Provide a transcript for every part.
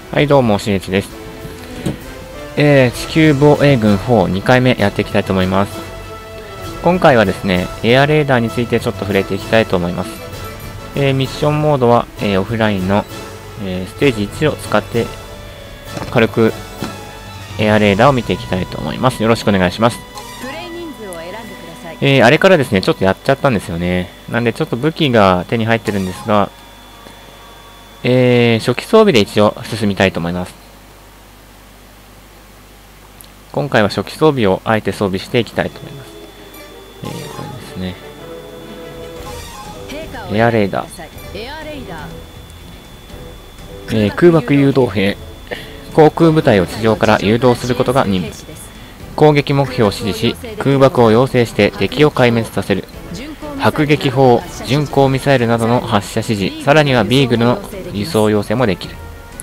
はい、どうも、しげちです。地球防衛軍4、2回目やっていきたいと思います。今回はですね、エアレーダーについてちょっと触れていきたいと思います。ミッションモードは、オフラインの、ステージ1を使って、軽くエアレーダーを見ていきたいと思います。よろしくお願いします。あれからですね、ちょっとやっちゃったんですよね。なんで、ちょっと武器が手に入ってるんですが、初期装備で一応進みたいと思います。今回は初期装備をあえて装備していきたいと思います。これですね。エアレーダー。空爆誘導兵。航空部隊を地上から誘導することが任務。攻撃目標を指示し、空爆を要請して敵を壊滅させる。迫撃砲、巡航ミサイルなどの発射指示、さらにはビーグルの輸送要請もできる。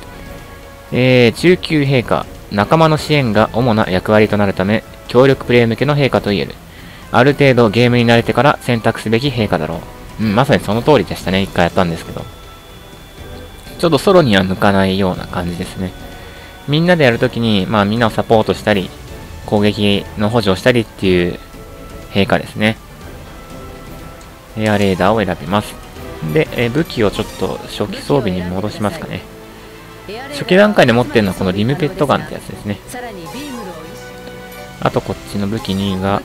中級陛下、仲間の支援が主な役割となるため、協力プレイ向けの陛下と言える。ある程度ゲームに慣れてから選択すべき陛下だろう。まさにその通りでしたね。一回やったんですけど。ちょっとソロには向かないような感じですね。みんなでやるときに、みんなをサポートしたり、攻撃の補助をしたりっていう陛下ですね。エアレーダーを選びます。で、武器をちょっと初期装備に戻しますかね。初期段階で持ってるのはこのリムペットガンってやつですね。あとこっちの武器2が、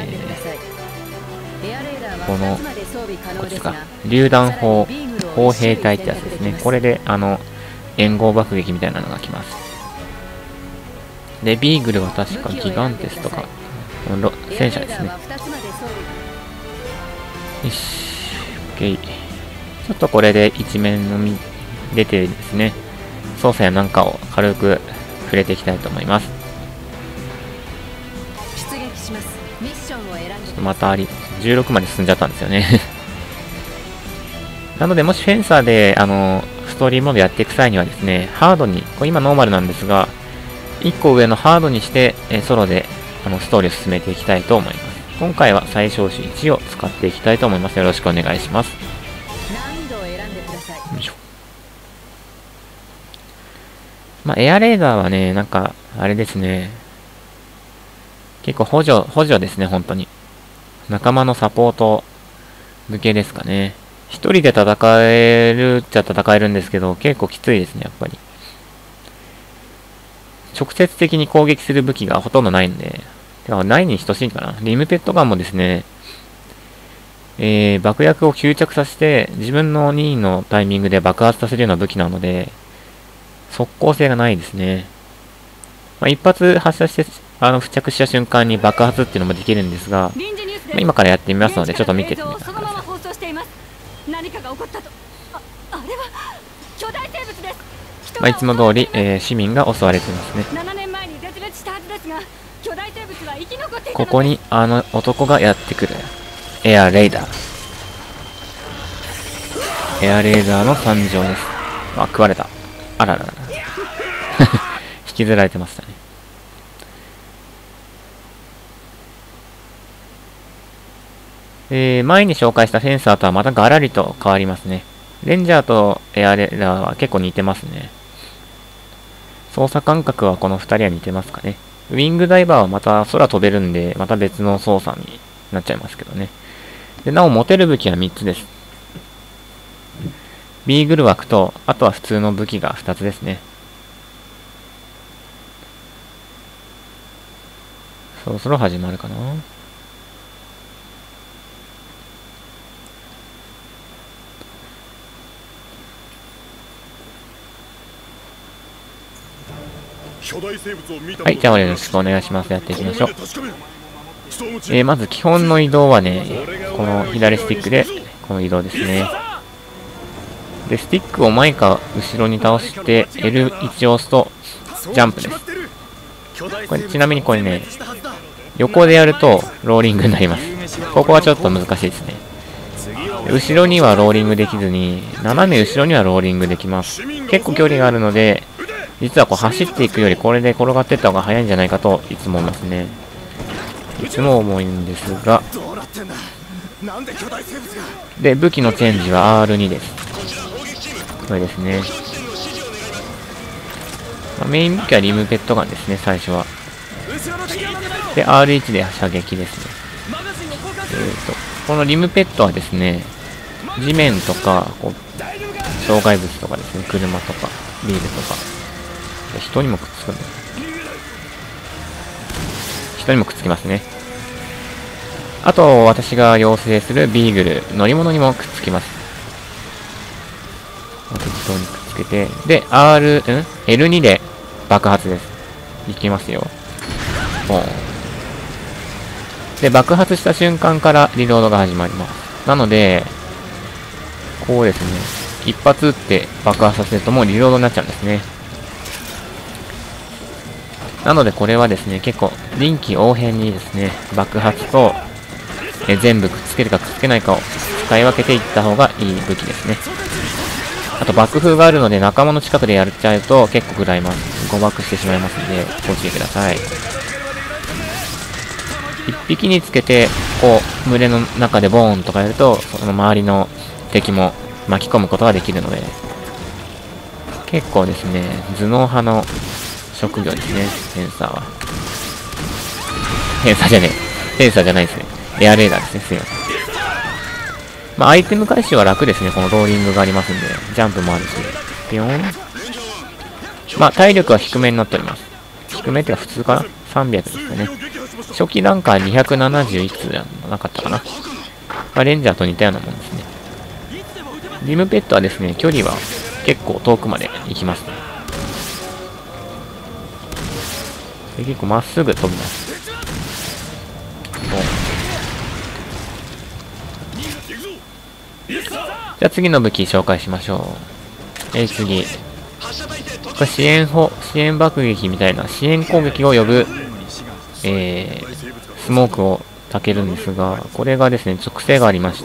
こっちか、榴弾砲、砲兵隊ってやつですね。これで、援護爆撃みたいなのが来ます。で、ビーグルは確かギガンテスとか、戦車ですね。よし、OK。ちょっとこれで一面のみ出てですね、操作やなんかを軽く触れていきたいと思います。ちょっとまた16まで進んじゃったんですよね。なので、もしフェンサーで、ストーリーモードやっていく際にはですね、ハードに、これ今ノーマルなんですが、1個上のハードにして、ソロで、ストーリーを進めていきたいと思います。今回は最小種1を使っていきたいと思います。よろしくお願いします。よいしょ。エアレーダーはね、なんか、あれですね。結構補助ですね、本当に。仲間のサポート向けですかね。一人で戦えるっちゃ戦えるんですけど、結構きついですね、やっぱり。直接的に攻撃する武器がほとんどないんで、ないに等しいかな。リムペットガンもですね、爆薬を吸着させて、自分の任意のタイミングで爆発させるような武器なので、速攻性がないですね。一発発射して、付着した瞬間に爆発っていうのもできるんですが、今からやってみますので、ちょっと見ててください。いつも通り、市民が襲われてますね。ここに男がやってくる。エアレーダー。エアレーダーの誕生です。食われた。あららら。引きずられてましたね。前に紹介したフェンサーとはまたガラリと変わりますね。レンジャーとエアレーダーは結構似てますね。操作感覚はこの2人は似てますかね。ウィングダイバーはまた空飛べるんで、また別の操作になっちゃいますけどね。で、なお持てる武器は3つです。ビーグル枠と、あとは普通の武器が2つですね。そろそろ始まるかな。はい、じゃあよろしくお願いします。やっていきましょう。まず基本の移動はね、この左スティックで、この移動ですね。で、スティックを前か後ろに倒して、L1 を押すと、ジャンプです。これ、ちなみにこれね、横でやると、ローリングになります。ここはちょっと難しいですね。後ろにはローリングできずに、斜め後ろにはローリングできます。結構距離があるので、実はこう走っていくよりこれで転がっていった方が早いんじゃないかといつも思いますね。いつも思うんですが。で、武器のチェンジは R2 です。これですね。 メイン武器はリムペットガンですね、最初は。で、R1 で射撃ですね。このリムペットはですね、地面とか、障害物とかですね、車とか、ビールとか、人にもくっつくんだよ。人にもくっつきますね。あと、私が要請するビーグル、乗り物にもくっつきます。適当にくっつけて、で、L2 で爆発です。いきますよ。で、爆発した瞬間からリロードが始まります。なので、こうですね、一発撃って爆発させるともうリロードになっちゃうんですね。なのでこれはですね、結構臨機応変にですね、爆発と全部くっつけるかくっつけないかを使い分けていった方がいい武器ですね。あと爆風があるので仲間の近くでやっちゃうと結構食らいます。誤爆してしまいますのでご注意ください。一匹につけて群れの中でボーンとかやるとその周りの敵も巻き込むことができるので結構ですね、頭脳派の職業ですね、センサーは。センサーじゃないですね。エアレーダーですね、すいません。アイテム回収は楽ですね。このローリングがありますんで、ジャンプもあるし。ピヨン。体力は低めになっております。低めっていうか普通かな ?300 ですかね。初期段階270いくつじゃなかったかな。レンジャーと似たようなもんですね。リムペットはですね、距離は結構遠くまで行きます。で結構まっすぐ飛びます。じゃあ次の武器紹介しましょう。次。これ支援爆撃みたいな支援攻撃を呼ぶ、スモークを焚けるんですが、これがですね、属性がありまして、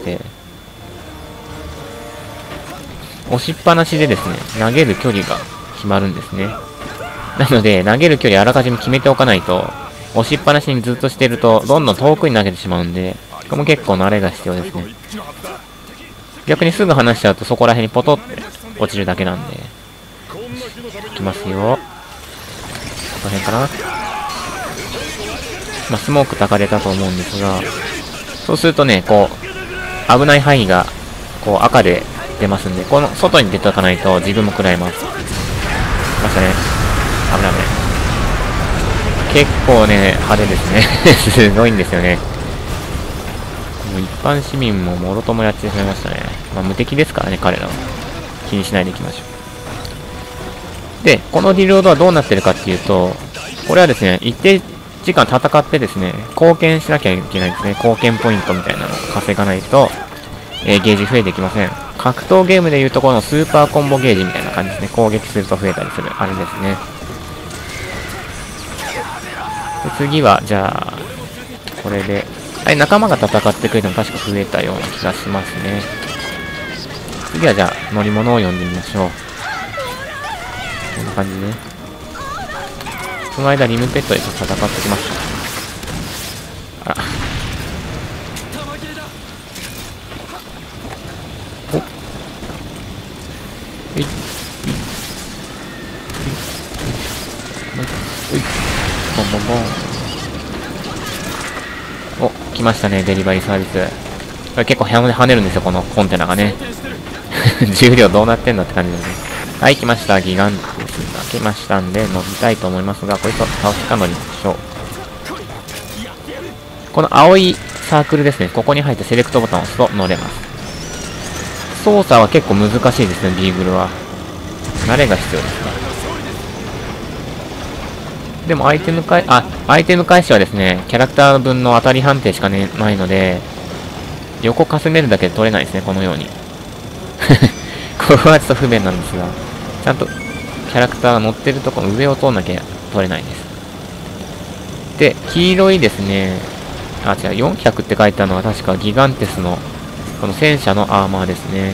押しっぱなしでですね、投げる距離が決まるんですね。なので、投げる距離あらかじめ決めておかないと、押しっぱなしにずっとしてると、どんどん遠くに投げてしまうんで、これも結構慣れが必要ですね。逆にすぐ離しちゃうとそこら辺にポトって落ちるだけなんで。いきますよ。この辺かな。スモーク焚かれたと思うんですが、そうするとね、危ない範囲が、赤で出ますんで、この外に出ておかないと自分も食らいます。来ましたね。危ない危ない。結構ね、派手ですね。すごいんですよね。もう一般市民ももろともやってしまいましたね。無敵ですからね、彼らは。気にしないでいきましょう。で、このリロードはどうなってるかっていうと、これはですね、一定時間戦ってですね、貢献しなきゃいけないですね。貢献ポイントみたいなのを稼がないと、ゲージ増えていきません。格闘ゲームでいうところのスーパーコンボゲージみたいな感じですね。攻撃すると増えたりする。あれですね。で次は、じゃあ、これで、仲間が戦ってくれても確か増えたような気がしますね。次はじゃあ、乗り物を呼んでみましょう。こんな感じね。その間、リムペットで戦ってきます。あら。おっ。えい。ボンボンボン。お、来ましたね、デリバリーサービス。これ結構跳ねるんですよ、このコンテナがね。重量どうなってんだって感じですね。はい、来ました。ギガンテスが来ましたんで、乗りたいと思いますが、こいつを倒しか乗りましょう。この青いサークルですね。ここに入ってセレクトボタンを押すと乗れます。操作は結構難しいですね、ビーグルは。慣れが必要ですね。でもアイテム返しはですね、キャラクター分の当たり判定しかねないので、横かすめるだけで取れないですね、このように。これはちょっと不便なんですが、ちゃんとキャラクターが乗ってるところの上を通んなきゃ取れないです。で、黄色いですね、違う、400って書いてあるのは確かギガンテスの、この戦車のアーマーですね。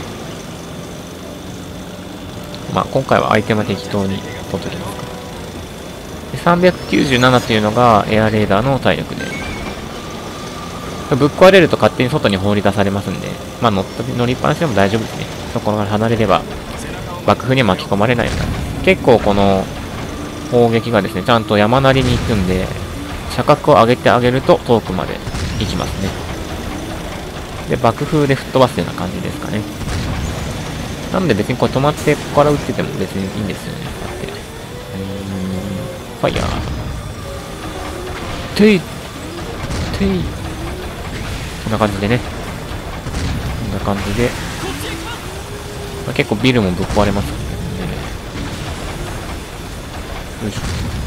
今回はアイテムは適当に取っときますか。397というのがエアレーダーの体力で、ぶっ壊れると勝手に外に放り出されますんで、乗りっぱなしでも大丈夫ですね。そこから離れれば爆風に巻き込まれないようになります。結構この砲撃がですね、ちゃんと山なりに行くんで、車角を上げてあげると遠くまで行きますね。で、爆風で吹っ飛ばすような感じですかね。なので別にこれ止まってここから撃ってても別にいいんですよね。だって。ファイヤー。ていこんな感じでね。こんな感じで。まあ、結構ビルもぶっ壊れますけどね。よいしょ。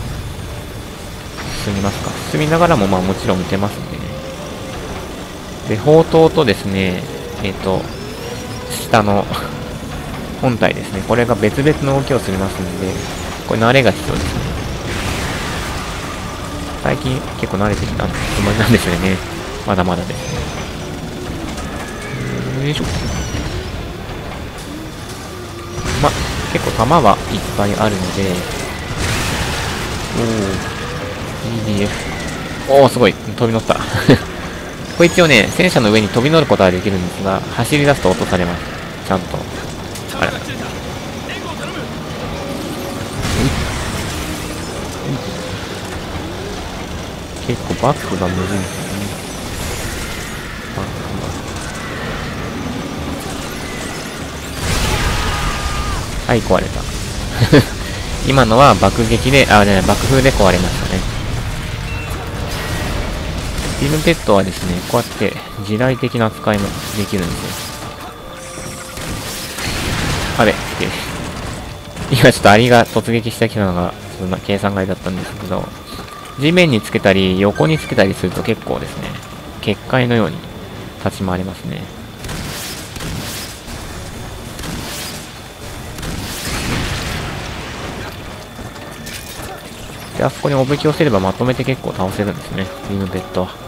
進みますか。進みながらもまあもちろん撃てますんでね。で、砲塔とですね、下の本体ですね。これが別々の動きをしますんで、これ慣れが必要ですね。最近結構慣れてきたつもりなんですよね。まだまだですね。よいしょ。ま、結構弾はいっぱいあるので、EDF。おお、すごい。飛び乗った。これ一応ね、戦車の上に飛び乗ることはできるんですが、走り出すと落とされます。ちゃんと。あれだ。結構バックがむずいんですよね。はい、壊れた。今のは爆撃で、爆風で壊れましたね。ビルペットはですね、こうやって時代的な扱いもできるんですよ。あれ、今ちょっとアリが突撃してきたのが、そんな計算外だったんですけど、地面につけたり、横につけたりすると結構ですね、結界のように立ち回りますね。で、あそこにおぶきをすればまとめて結構倒せるんですね、ビームベッドは。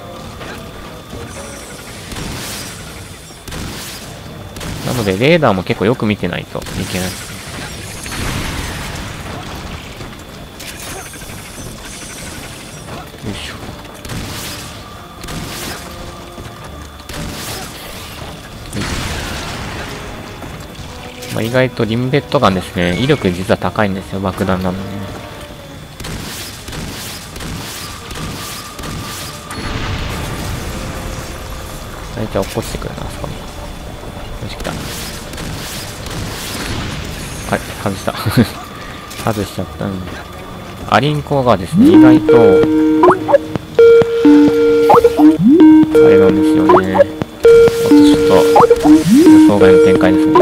なので、レーダーも結構よく見てないといけないですね。よいしょ。まあ、意外とリムベットガンですね、威力実は高いんですよ、爆弾なのでね。大体落っこちてくるな、あそこに。よし、来た。はい、外した。外しちゃったんで。アリンコがですね、意外と、あれなんですよね。ちょっと、予想外の展開ですね。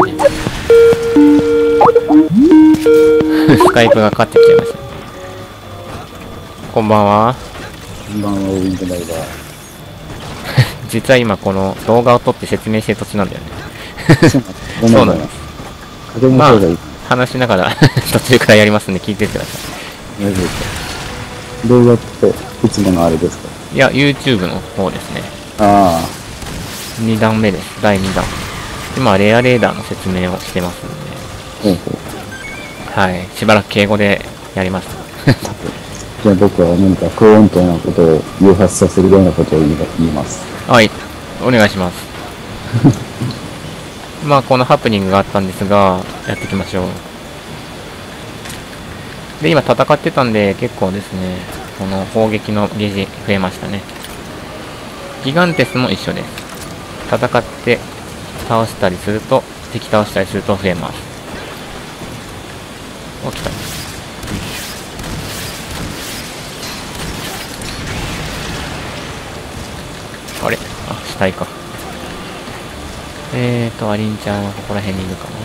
スカイプがかかってきちゃいましたね。こんばんは。 こんばんは、ウィンドライダー。 実は今この動画を撮って説明してる途中なんだよね。 そうなんです。 まあ、話しながら途中からやりますんで聞いててください。 大丈夫ですか？動画っていつものあれですか？ いや、YouTube の方ですね。 ああ。 2段目です。第2弾。今はレアレーダーの説明をしてますんで。はい。しばらく敬語でやります。 じゃあ僕は何か高音となことを誘発させるようなことを言います。 はい。お願いします。まあ、このハプニングがあったんですが、やっていきましょう。で、今戦ってたんで、結構ですね、この砲撃のゲージ増えましたね。ギガンテスも一緒です。戦って倒したりすると、敵倒したりすると増えます。お、来た。あれ？あ、死体か。アリンちゃんはここら辺にいるかな。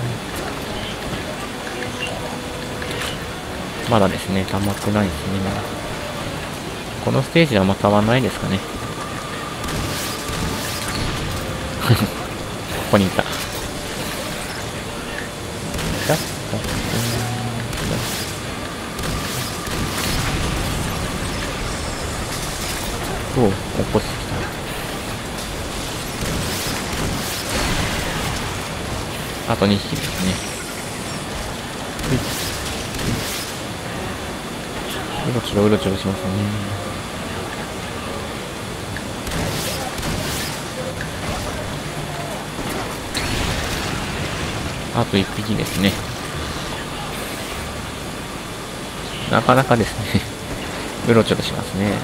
まだですね、溜まってないですね。このステージはあんま溜まんないですかね。ここにいた。おう、起こしてきた。あと2匹ですね。うろちょろうろちょろしますね。あと1匹ですね。 なかなかですね、うろちょろしますね。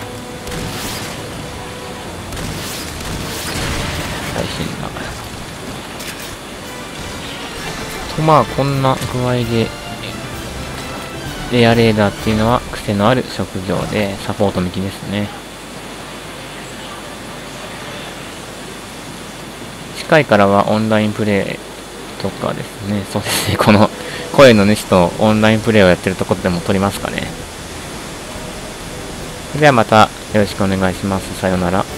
最新な。と、まあ、こんな具合で、レアレーダーっていうのは癖のある職業で、サポート向きですね。近いからはオンラインプレイとかですね、そうですね、この声の主とオンラインプレイをやってるところでも撮りますかね。それではまたよろしくお願いします。さようなら。